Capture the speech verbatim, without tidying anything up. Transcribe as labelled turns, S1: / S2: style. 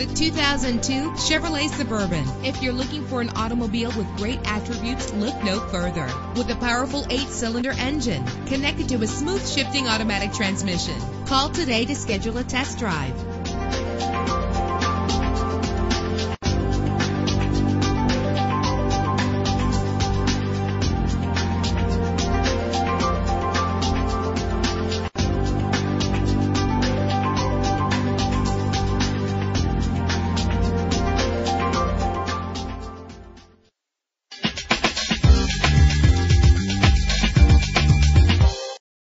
S1: the two thousand two Chevrolet Suburban. If you're looking for an automobile with great attributes, look no further. With a powerful eight-cylinder engine connected to a smooth shifting automatic transmission. Call today to schedule a test drive.